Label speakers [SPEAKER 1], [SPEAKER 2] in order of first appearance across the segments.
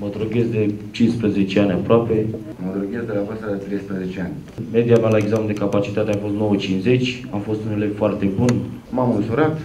[SPEAKER 1] Mă droghez de 15 ani aproape.
[SPEAKER 2] Mă droghez de la vârsta de 13 ani.
[SPEAKER 1] Media mea la examen de capacitate a fost 9,50. Am fost un elev foarte bun.
[SPEAKER 2] M-am însurat.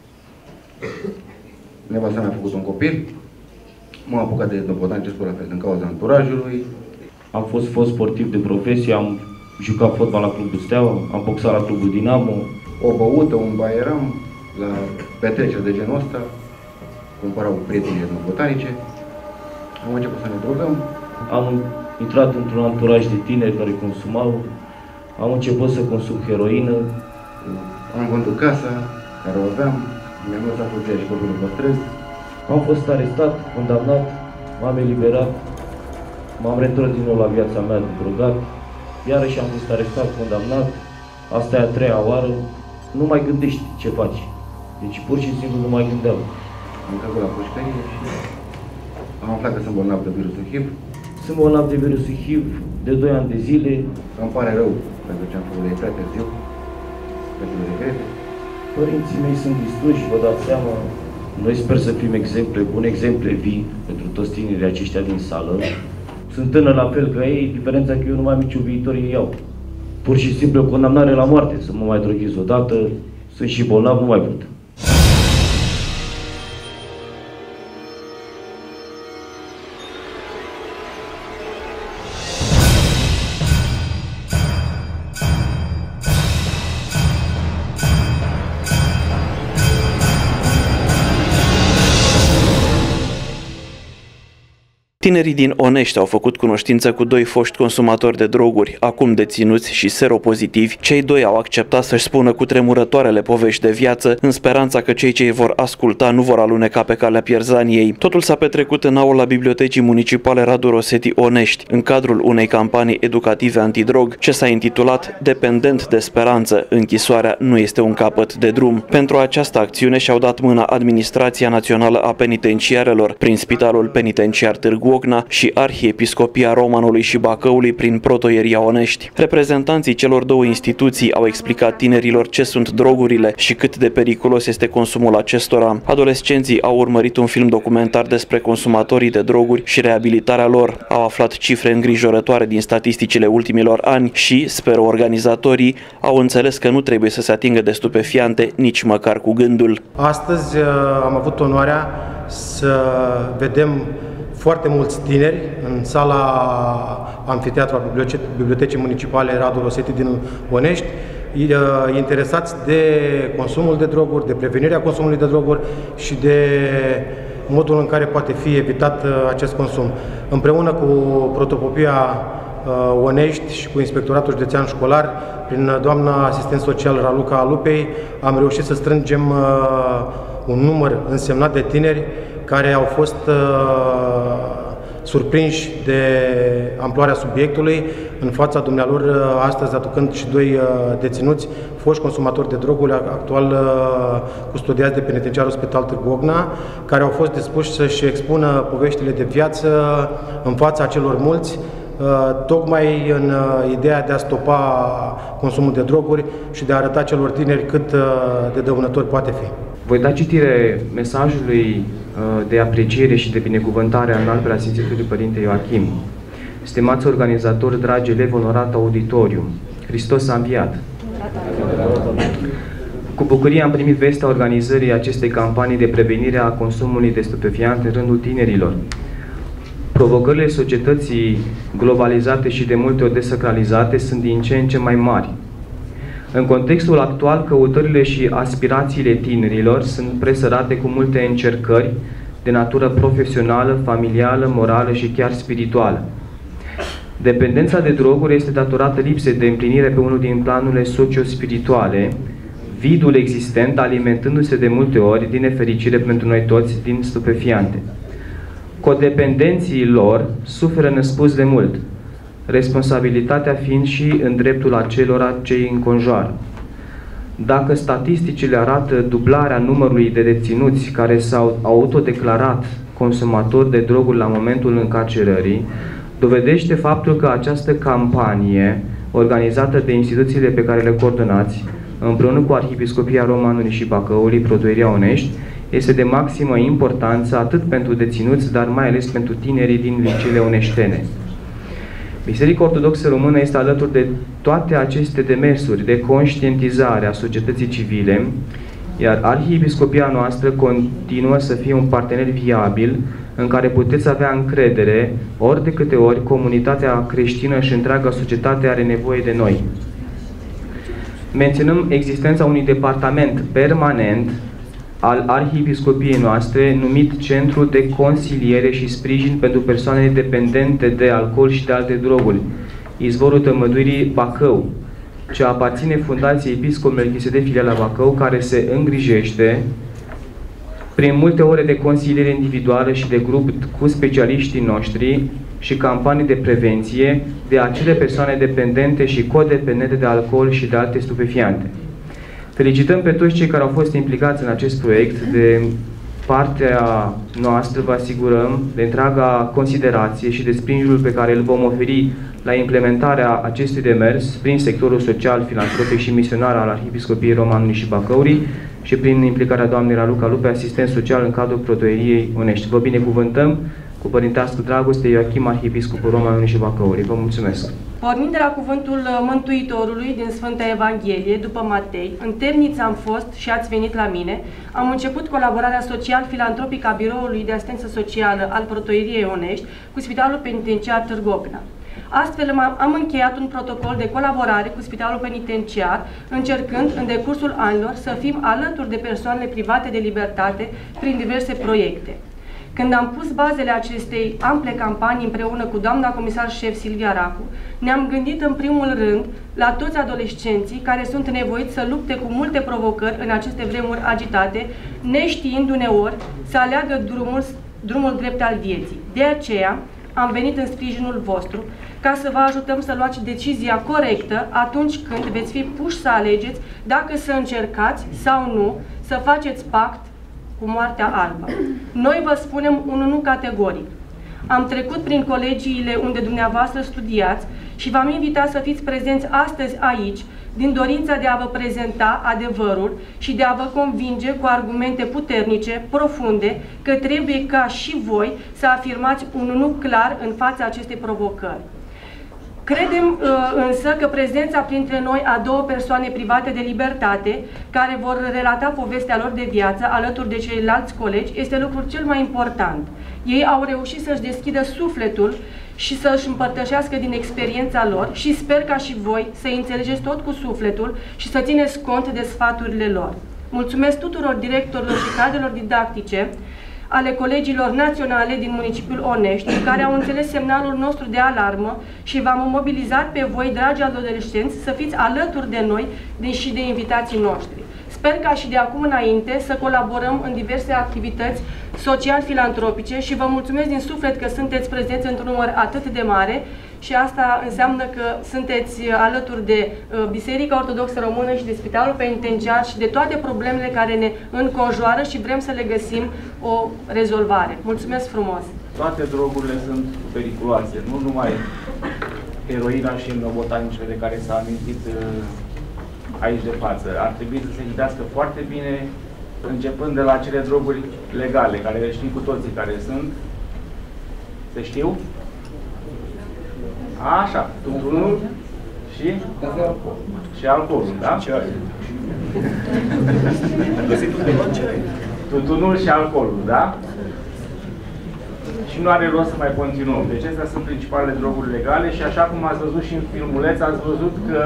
[SPEAKER 2] Nevasta mea a făcut un copil. M-am apucat de botanicesc la fel din cauza anturajului.
[SPEAKER 1] Am fost sportiv de profesie, am jucat fotbal la clubul Steaua, am boxat la clubul Dinamo.
[SPEAKER 2] O băută, un baieram, la petreceri de genul ăsta, cumpărau prietenii botanice. Am început să ne drogăm.
[SPEAKER 1] Am intrat într-un anturaj de tineri care consumau. Am început să consum heroină.
[SPEAKER 2] Am vândut casa care o aveam. Mi-am lăsat soția și copilul păstrez.
[SPEAKER 1] Am fost arestat, condamnat, m-am eliberat. M-am retras din nou la viața mea de drogat. Iarăși am fost arestat, condamnat. Asta e a treia oară. Nu mai gândești ce faci. Deci pur și simplu nu mai gândeam.
[SPEAKER 2] Am căzut la pușcărie și am aflat că sunt bolnav de virusul HIV.
[SPEAKER 1] Sunt bolnav de virusul HIV de 2 ani de zile.
[SPEAKER 2] Îmi pare rău pentru ce am făcut de prea târziu. Pentru regrete.
[SPEAKER 1] Părinții mei sunt distruși, vă dați seama. Noi sper să fim exemple, bune exemple vii pentru toți tinerii aceștia din sală. Sunt tânăr la fel ca ei, diferența că eu nu mai am niciun viitor, ei iau. Pur și simplu o condamnare la moarte, să mă mai droghez odată, sunt și bolnav, nu mai pot.
[SPEAKER 3] Tinerii din Onești au făcut cunoștință cu 2 foști consumatori de droguri, acum deținuți și seropozitivi. Cei 2 au acceptat să-și spună cu tremurătoarele povești de viață, în speranța că cei ce îi vor asculta nu vor aluneca pe calea pierzaniei. Totul s-a petrecut în aula Bibliotecii Municipale Radu Rosetti Onești, în cadrul unei campanii educative antidrog, ce s-a intitulat Dependent de speranță, închisoarea nu este un capăt de drum. Pentru această acțiune și-au dat mâna Administrația Națională a Penitenciarelor, prin Spitalul Penitenciar Târgu Ocna și Arhiepiscopia Romanului și Bacăului prin Protoieria Onești. Reprezentanții celor 2 instituții au explicat tinerilor ce sunt drogurile și cât de periculos este consumul acestora. Adolescenții au urmărit un film documentar despre consumatorii de droguri și reabilitarea lor. Au aflat cifre îngrijorătoare din statisticile ultimilor ani și, speră organizatorii, au înțeles că nu trebuie să se atingă de stupefiante nici măcar cu gândul.
[SPEAKER 4] Astăzi am avut onoarea să vedem foarte mulți tineri în sala amfiteatru a Bibliotecii Municipale Radu Rosetti din Onești, interesați de consumul de droguri, de prevenirea consumului de droguri și de modul în care poate fi evitat acest consum. Împreună cu Protopopia Onești și cu Inspectoratul Județean Școlar, prin doamna asistent social Raluca Lupei, am reușit să strângem un număr însemnat de tineri care au fost surprinși de amploarea subiectului în fața dumnealor, astăzi aducând și 2 deținuți, foști consumatori de droguri, actual custodiați de Penitenciarul Spital Târgu Ocna, care au fost dispuși să-și expună poveștile de viață în fața celor mulți, tocmai în ideea de a stopa consumul de droguri și de a arăta celor tineri cât de dăunător poate fi.
[SPEAKER 5] Voi da citire mesajului de apreciere și de binecuvântare al Înalt Preasfințitului Părinte Ioachim. Stimați organizatori, dragi elevi, onorat auditoriu, Hristos a înviat! Cu bucurie am primit vestea organizării acestei campanii de prevenire a consumului de stupefiante în rândul tinerilor. Provocările societății globalizate și de multe ori desacralizate sunt din ce în ce mai mari. În contextul actual, căutările și aspirațiile tinerilor sunt presărate cu multe încercări de natură profesională, familială, morală și chiar spirituală. Dependența de droguri este datorată lipsei de împlinire pe unul din planurile socio-spirituale, vidul existent alimentându-se de multe ori, din nefericire pentru noi toți, din stupefiante. Codependenții lor suferă nespus de mult, responsabilitatea fiind și în dreptul acelora ce îi înconjoară. Dacă statisticile arată dublarea numărului de deținuți care s-au autodeclarat consumatori de droguri la momentul încarcerării, dovedește faptul că această campanie, organizată de instituțiile pe care le coordonați, împreună cu Arhiepiscopia Romanului și Bacăului, Protoieria Onești, este de maximă importanță atât pentru deținuți, dar mai ales pentru tinerii din liceele oneștene. Biserica Ortodoxă Română este alături de toate aceste demersuri de conștientizare a societății civile, iar Arhiepiscopia noastră continuă să fie un partener viabil în care puteți avea încredere ori de câte ori comunitatea creștină și întreaga societate are nevoie de noi. Menționăm existența unui departament permanent al Arhiepiscopiei noastre, numit Centru de Consiliere și Sprijin pentru persoanele dependente de alcool și de alte droguri, Izvorul Tămăduirii Bacău, ce aparține Fundației Episcop Melchisedec Filiala Bacău, care se îngrijește prin multe ore de consiliere individuală și de grup cu specialiștii noștri și campanii de prevenție de acele persoane dependente și codependente de alcool și de alte stupefiante. Felicităm pe toți cei care au fost implicați în acest proiect. De partea noastră vă asigurăm de întreaga considerație și de sprijinul pe care îl vom oferi la implementarea acestui demers prin sectorul social, filantropic și misionar al Arhiepiscopiei Romanului și Bacăurii și prin implicarea doamnei Raluca Lupe, asistent social în cadrul Protoieriei Onești. Vă binecuvântăm cu părintească dragoste, Ioachim, Arhiepiscopul Romanului și Bacăurii. Vă mulțumesc!
[SPEAKER 6] Pornind de la cuvântul Mântuitorului din Sfânta Evanghelie, după Matei, în temniță am fost și ați venit la mine, am început colaborarea social-filantropică a Biroului de Asistență Socială al Protoieriei Onești cu Spitalul Penitenciar Târgovna. Astfel am încheiat un protocol de colaborare cu Spitalul Penitenciar, încercând în decursul anilor să fim alături de persoanele private de libertate prin diverse proiecte. Când am pus bazele acestei ample campanii împreună cu doamna comisar șef Silvia Racu, ne-am gândit în primul rând la toți adolescenții care sunt nevoiți să lupte cu multe provocări în aceste vremuri agitate, neștiind uneori să aleagă drumul drept al vieții. De aceea am venit în sprijinul vostru ca să vă ajutăm să luați decizia corectă atunci când veți fi puși să alegeți dacă să încercați sau nu să faceți pact cu moartea albă. Noi vă spunem un nu categoric. Am trecut prin colegiile unde dumneavoastră studiați și v-am invitat să fiți prezenți astăzi aici din dorința de a vă prezenta adevărul și de a vă convinge cu argumente puternice, profunde, că trebuie ca și voi să afirmați un nu clar în fața acestei provocări. Credem însă că prezența printre noi a două persoane private de libertate, care vor relata povestea lor de viață alături de ceilalți colegi, este lucrul cel mai important. Ei au reușit să-și deschidă sufletul și să-și împărtășească din experiența lor și sper ca și voi să înțelegeți tot cu sufletul și să țineți cont de sfaturile lor. Mulțumesc tuturor directorilor și cadrelor didactice ale colegiilor naționale din municipiul Onești, care au înțeles semnalul nostru de alarmă și v-am mobilizat pe voi, dragi adolescenți, să fiți alături de noi și de invitații noștri. Sper ca și de acum înainte să colaborăm în diverse activități social-filantropice și vă mulțumesc din suflet că sunteți prezenți într-un număr atât de mare și asta înseamnă că sunteți alături de Biserica Ortodoxă Română și de Spitalul Penitenciar și de toate problemele care ne înconjoară și vrem să le găsim o rezolvare. Mulțumesc frumos!
[SPEAKER 7] Toate drogurile sunt periculoase, nu numai heroina și botanicele de care s-a amintit aici de față. Ar trebui să se gândească foarte bine, începând de la cele droguri legale, care le știm cu toții care sunt. Se știu? Așa, tutunul și alcoolul, da? Tutunul și alcoolul, da? Și nu are rost să mai continuăm. Deci acestea sunt principalele droguri legale și așa cum ați văzut și în filmuleț, ați văzut că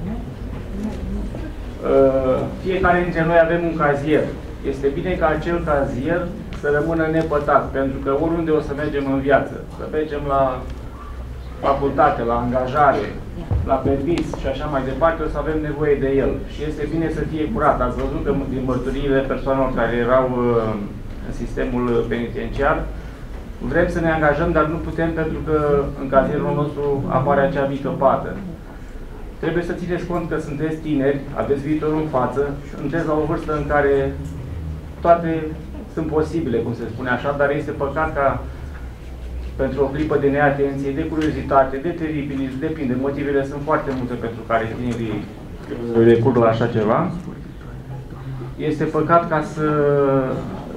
[SPEAKER 7] fiecare dintre noi avem un cazier. Este bine ca acel cazier să rămână nepătat, pentru că oriunde o să mergem în viață, să mergem la facultate, la angajare, la permis și așa mai departe, o să avem nevoie de el. Și este bine să fie curat. Ați văzut că din mărturiile persoanelor care erau în sistemul penitenciar, vrem să ne angajăm, dar nu putem pentru că în cazierul nostru apare acea mică pată. Trebuie să țineți cont că sunteți tineri, aveți viitorul în față, sunteți la o vârstă în care toate sunt posibile, cum se spune așa, dar este păcat ca pentru o clipă de neatenție, de curiozitate, de teribilism, depinde, motivele sunt foarte multe pentru care tinerii recurg la așa ceva. Este păcat ca să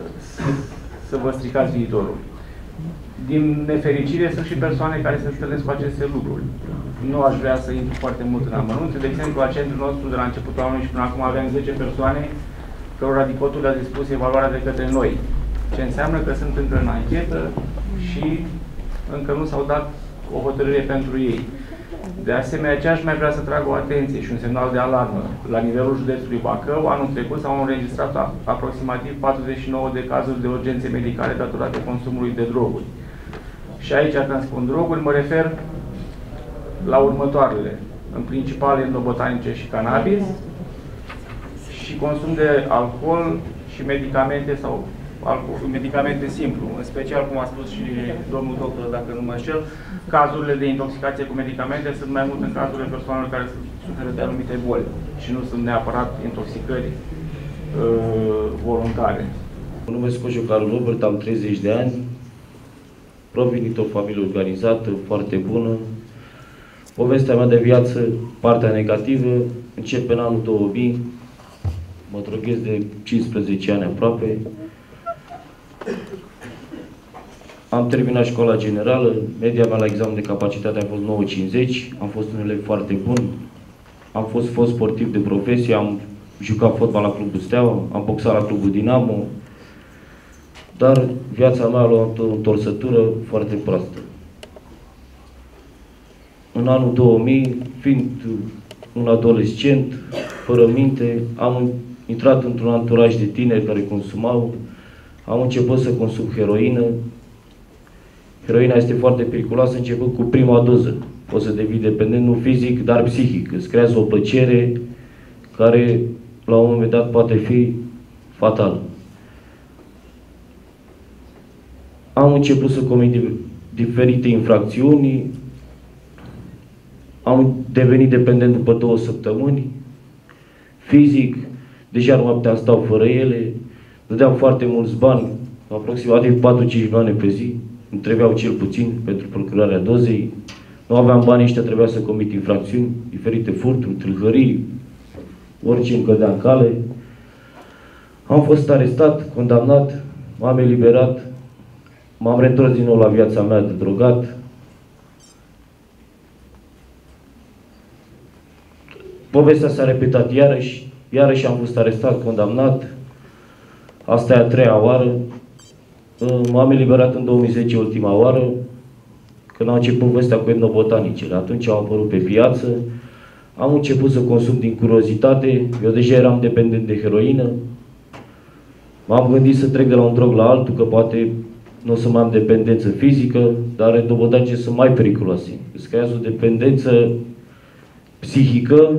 [SPEAKER 7] să vă stricați viitorul. Din nefericire sunt și persoane care se întâlnesc cu aceste lucruri. Nu aș vrea să intru foarte mult în amănunte. De exemplu, la centrul nostru, de la începutul anului și până acum, aveam 10 persoane cărora DICOT-ul le-a dispus evaluarea de către noi. Ce înseamnă că sunt încă în anchetă și încă nu s-au dat o hotărâre pentru ei. De asemenea, ce aș mai vrea să trag o atenție și un semnal de alarmă. La nivelul județului Bacău, anul trecut s-au înregistrat aproximativ 49 de cazuri de urgențe medicale datorate consumului de droguri. Și aici, când spun droguri, mă refer la următoarele. În principal etnobotanice și cannabis, și consum de alcool și medicamente sau medicamente simplu. În special, cum a spus și domnul doctor, dacă nu mă înșel, cazurile de intoxicație cu medicamente sunt mai mult în cazurile persoanelor care suferă de anumite boli și nu sunt neapărat intoxicări voluntare.
[SPEAKER 1] Mă numesc Coșu Carol Robert, am 30 de ani, provin dintr-o familie organizată, foarte bună. Povestea mea de viață, partea negativă, începe în anul 2000, mă droghez de 15 ani aproape. Am terminat școala generală, media mea la examen de capacitate a fost 9,50, am fost un elev foarte bun, am fost sportiv de profesie, am jucat fotbal la Clubul Steaua, am boxat la Clubul Dinamo, dar viața mea a luat o întorsătură foarte proastă. În anul 2000, fiind un adolescent, fără minte, am intrat într-un anturaj de tineri care consumau, am început să consum heroină. Heroina este foarte periculoasă, începând cu prima doză. Poți să devii dependent, nu fizic, dar psihic. Îți creează o plăcere care, la un moment dat, poate fi fatală. Am început să comit diferite infracțiuni, am devenit dependent după 2 săptămâni, fizic, deja nu mai puteam stau fără ele, dădeam foarte mulți bani, aproximativ 4-5 milioane pe zi, îmi trebuiau cel puțin pentru procurarea dozei, nu aveam bani ăștia, trebuia să comit infracțiuni, diferite furturi, tâlhării, orice îmi cădea în cale. Am fost arestat, condamnat, m-am eliberat, m-am reîntors din nou la viața mea de drogat. Povestea s-a repetat iarăși am fost arestat, condamnat. Asta e a 3-a oară. M-am eliberat în 2010 ultima oară, când am început povestea cu etnobotanicele. Atunci au apărut pe piață. Am început să consum din curiozitate. Eu deja eram dependent de heroină. M-am gândit să trec de la un drog la altul, că poate nu o să mai am dependență fizică, dar etnobotanicele sunt mai periculoase. Îți creează o dependență psihică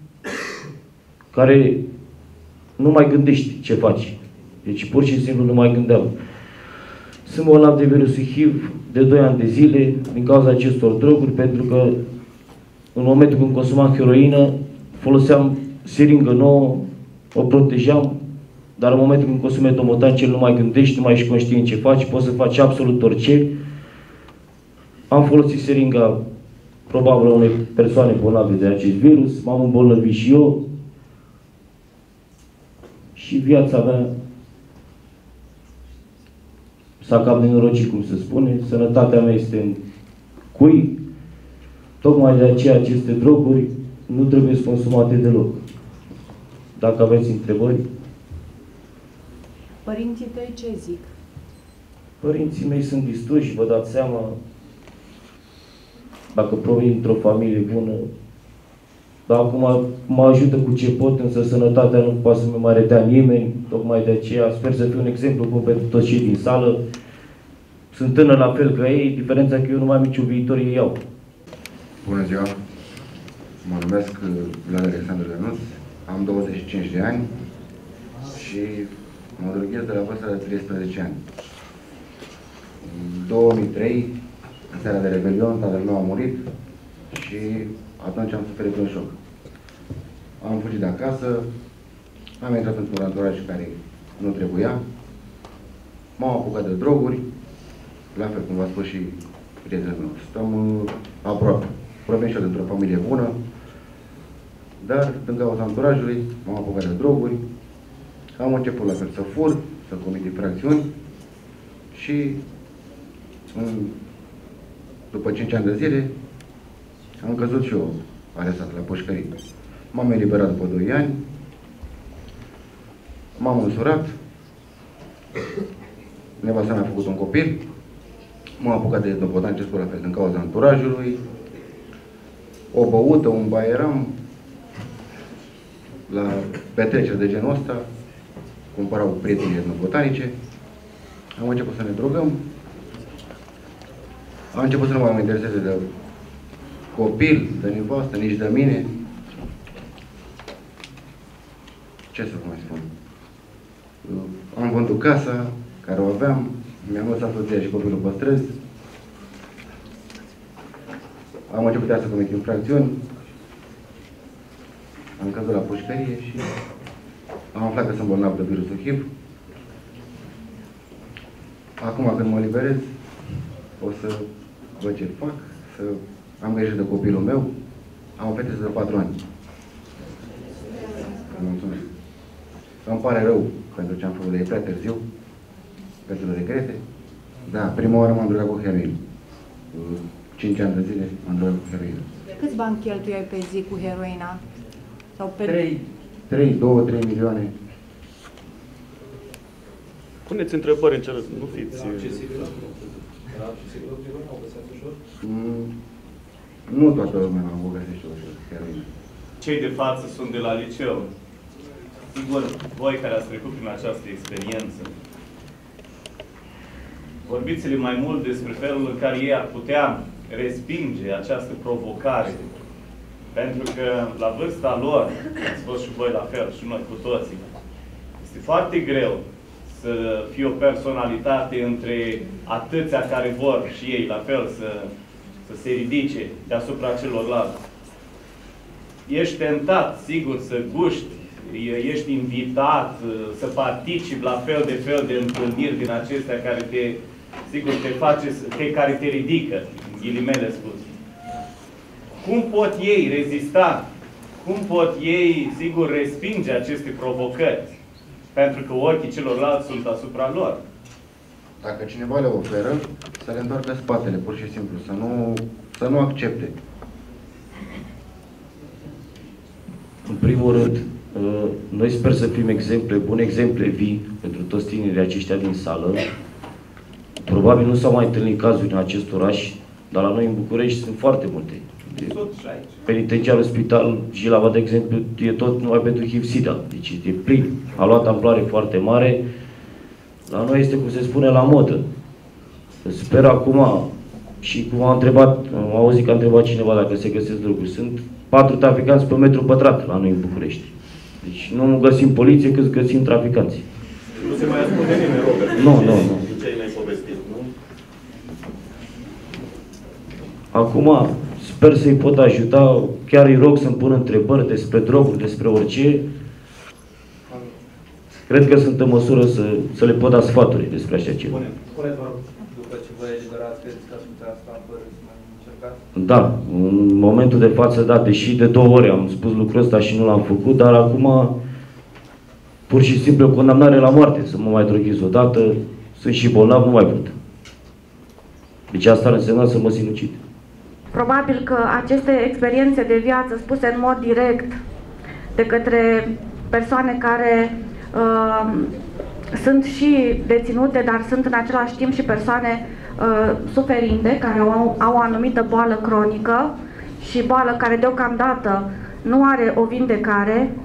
[SPEAKER 1] care nu mai gândești ce faci. Deci pur și simplu nu mai gândeam. Sunt bolnav de virusul HIV de 2 ani de zile din cauza acestor droguri, pentru că în momentul când consumam heroină, foloseam siringă nouă, o protejam, dar în momentul când consumi etnobotanicele nu mai gândești, nu mai ești conștient ce faci, poți să faci absolut orice. Am folosit seringa probabil unei persoane bolnave de acest virus, m-am îmbolnăvit și eu și viața mea s-a cam nenorocit, cum se spune, sănătatea mea este în cui, tocmai de aceea aceste droguri nu trebuie consumate deloc. Dacă aveți întrebări.
[SPEAKER 6] Părinții tăi ce zic?
[SPEAKER 1] Părinții mei sunt distruși, vă dați seama, dacă provin într-o familie bună, dar acum mă ajută cu ce pot, însă sănătatea nu poate să-mi mai redea nimeni, tocmai de aceea sper să fiu un exemplu bun pentru toți cei din sală. Sunt tânăr la fel ca ei, diferența că eu nu mai am niciun viitor, ei au.
[SPEAKER 2] Bună ziua! Mă numesc Vlad Alexandru Lănuț, am 25 de ani și mă droghez de la vârsta de 13 ani. În 2003, în seara de Revelion, tatăl meu a murit și atunci am suferit un șoc. Am fugit de acasă, am intrat într-un anturaj care nu trebuia, m-am apucat de droguri, la fel cum v-a spus și prietenul meu. Stăm aproape. Provin și eu dintr-o familie bună, dar din cauza anturajului m-am apucat de droguri, am început la fel să fur, să comit infracțiuni Și după 5 ani de zile am căzut și eu arestat la pușcărie. M-am eliberat după 2 ani, m-am însurat, nevasta mea a făcut un copil, m-am apucat de etnobotanicul la fel din cauza anturajului, o băută, un baieram, la petrecere de genul ăsta, cumpărau prietenii etnobotanice, am început să ne drogăm, am început să nu mă intereseze de copil, de nevastă, nici de mine. Ce să vă mai spun? Am vândut casa care o aveam, mi-am lăsat soția și copilul pe străzi, am început să comit infracțiuni, am căzut la pușcărie și am aflat că sunt bolnav de virusul HIV. Acum când mă liberez, o să văd ce fac, să am grijă de copilul meu. Am o fetiță de 4 ani. Mulțumesc. Îmi pare rău pentru ce am făcut, de prea târziu, pentru regrete. Da, prima oară m-am drogat cu heroină. 5 ani de zile m-am drogat cu heroină.
[SPEAKER 8] Câți bani cheltuiai pe zi cu heroina? Sau pe
[SPEAKER 2] 2-3 milioane.
[SPEAKER 9] Puneți întrebări în cele, nu fiți...
[SPEAKER 2] Nu toată lumea o găsește ușor, heroină.
[SPEAKER 9] Cei de față sunt de la liceu. Sigur, voi care ați trecut prin această experiență, vorbiți-le mai mult despre felul în care ei ar putea respinge această provocare. Pentru că la vârsta lor, ați fost și voi la fel, și noi cu toții, este foarte greu să fie o personalitate între atâția care vor și ei la fel să se ridice deasupra celorlalți. Ești tentat, sigur, să guști, ești invitat să participi la fel de întâlniri din acestea care care te ridică, în ghilimele spus. Cum pot ei rezista? Cum pot ei, sigur, respinge aceste provocări? Pentru că ochii celorlalți sunt asupra lor.
[SPEAKER 2] Dacă cineva le oferă, să le întoarcă spatele, pur și simplu, să nu accepte.
[SPEAKER 1] În primul rând, noi sper să fim exemple, bune exemple vii pentru toți tinerii aceștia din sală. Probabil nu s-au mai întâlnit cazuri în acest oraș, dar la noi în București sunt foarte multe. Penitenciarul Spital Jilava, de exemplu, e tot numai pentru HIV-SIDA. Deci e plin. A luat amploare foarte mare. La noi este, cum se spune, la modă. Sper acum, și cum am auzit că a întrebat cineva dacă se găsesc droguri. Sunt 4 traficanți pe metru pătrat la noi în București. Deci nu găsim poliție cât găsim traficanți.
[SPEAKER 9] Nu se mai ascunde nimeni, Robert.
[SPEAKER 1] Nu.
[SPEAKER 9] Ce ai mai povestit, nu?
[SPEAKER 1] Acum, sper să-i pot ajuta, chiar îi rog să-mi pună întrebări despre droguri, despre orice. Cred că sunt în măsură să le pot da sfaturi despre așa ceva.
[SPEAKER 10] Spuneți, vă rog, după ce vă eliberați, credeți că ați putea asta să mai încercați?
[SPEAKER 1] Da, în momentul de față, da, deși de 2 ori am spus lucrul ăsta și nu l-am făcut, dar acum, pur și simplu, o condamnare la moarte, să mă mai droghez odată, sunt și bolnav, nu mai pot. Deci asta ar însemna să mă sinucid.
[SPEAKER 11] Probabil că aceste experiențe de viață spuse în mod direct de către persoane care sunt și deținute, dar sunt în același timp și persoane suferinte, care au o anumită boală cronică și boală care deocamdată nu are o vindecare.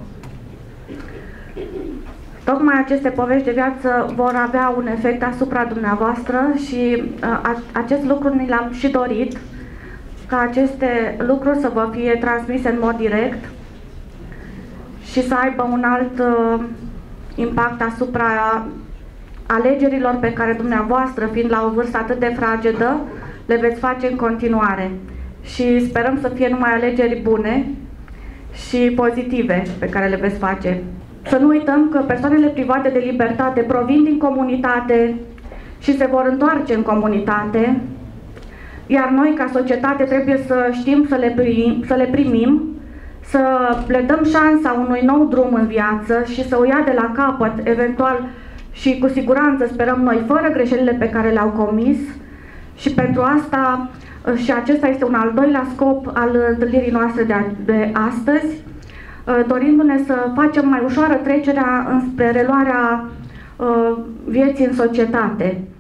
[SPEAKER 11] Tocmai aceste povești de viață vor avea un efect asupra dumneavoastră și acest lucru ni l-am și dorit, ca aceste lucruri să vă fie transmise în mod direct și să aibă un alt impact asupra alegerilor pe care dumneavoastră, fiind la o vârstă atât de fragedă, le veți face în continuare. Și sperăm să fie numai alegeri bune și pozitive pe care le veți face. Să nu uităm că persoanele private de libertate provin din comunitate și se vor întoarce în comunitate, iar noi, ca societate, trebuie să știm să le primim, să le dăm șansa unui nou drum în viață și să o ia de la capăt, eventual și cu siguranță sperăm noi fără greșelile pe care le-au comis și pentru asta și acesta este un al doilea scop al întâlnirii noastre de astăzi, dorindu-ne să facem mai ușoară trecerea înspre reluarea vieții în societate.